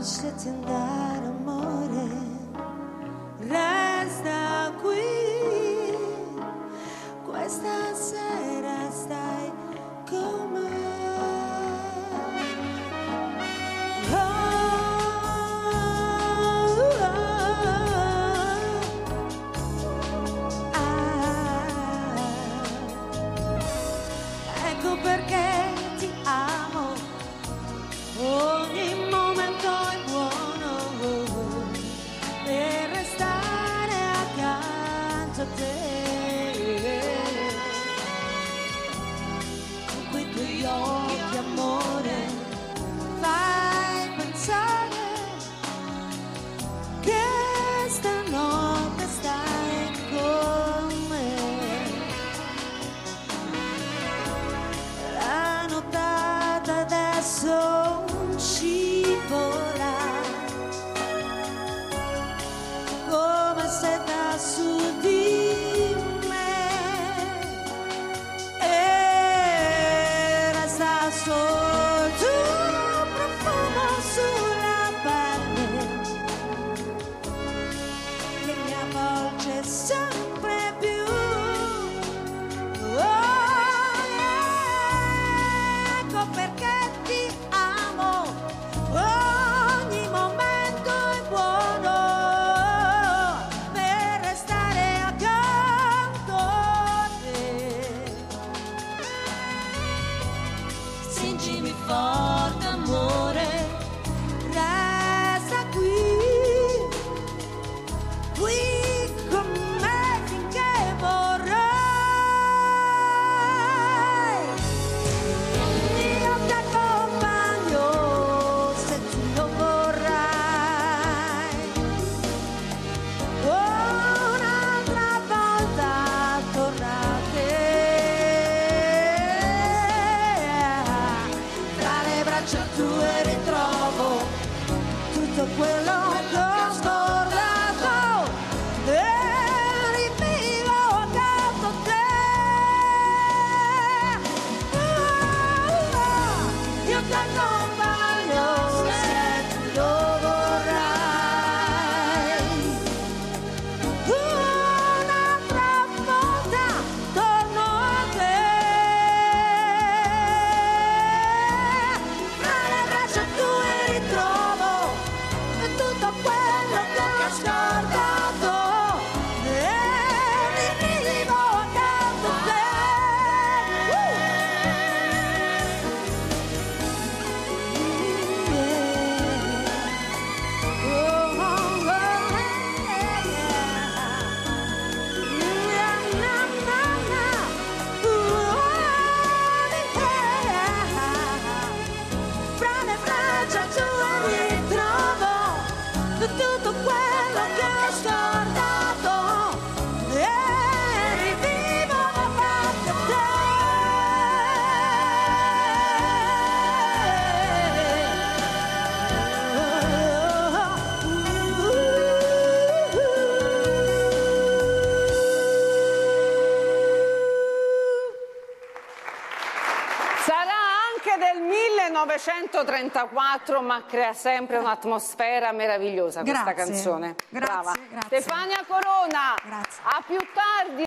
lasciati andare, amore, resta qui, questa sera stai con me. Ecco perché ti amo, ogni momento è buono per restare accanto a te. Con quei tuoi occhi, amore, fai pensare che stanotte stai con me. La nottata adesso scivola come seta su di me e resta solo il tuo profumo sulla pelle che mi avvolge sempre più. Ecco perché ti amo, ogni momento è buono per restare accanto a te. Stringimi forte, amore, resta qui, qui con me finché vorrai. Io ti accompagno se tu lo vorrai. Un'altra volta tornate tra le braccia tue ritrovo tutto quello che ho scordato e rivivo accanto a te. Io ti accompagno se tu lo vorrai. Un'altra volta torno a te. Tra le braccia tue ritrovo tutto quello che ho scordato e rivivo accanto a te. Fra le braccia tue ritrovo tutto quello che ho scordato e rivivo accanto a te. Sarà anche del 1934, ma crea sempre un'atmosfera meravigliosa questa Grazie, canzone. grazie, Brava. grazie. Stefania Corona, Grazie. a più tardi.